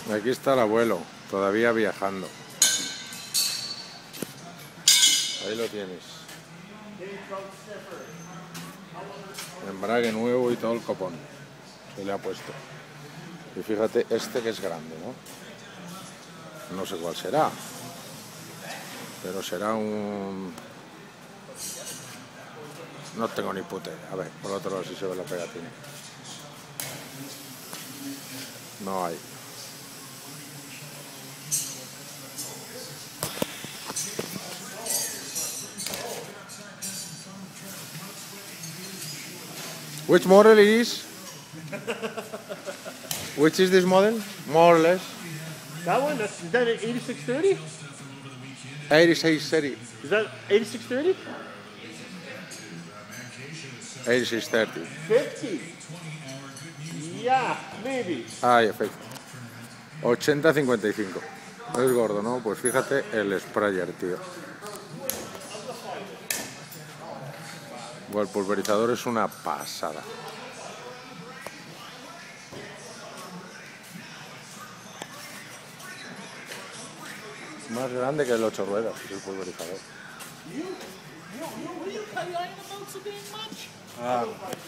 Aquí está el abuelo, todavía viajando. Ahí lo tienes. Embrague nuevo y todo el copón se le ha puesto. Y fíjate, este que es grande, ¿no? No sé cuál será, pero será un... No tengo ni puta idea. A ver, por otro lado si se ve la pegatina. No hay. Which model it is? Which is this model? More or less. That one? Is that an 8630? 8630. Is that 8630? 8630. 50. Yeah, maybe. Ah, efecto. 80-55. Es gordo, ¿no? Pues fíjate el sprayer, tío. Bueno, el pulverizador es una pasada. Más grande que el 8 ruedas, el pulverizador. Ah.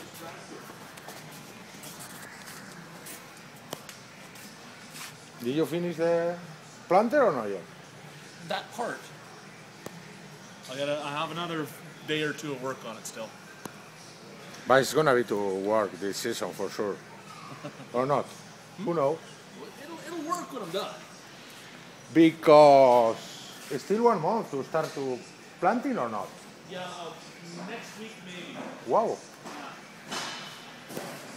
Did you finish the planter or not yet? That part. I have another day or two of work on it still. But it's gonna be to work this season for sure. Or not? Who knows? It'll work when I'm done. Because it's still 1 month to start to planting or not? Yeah, next week maybe. Wow.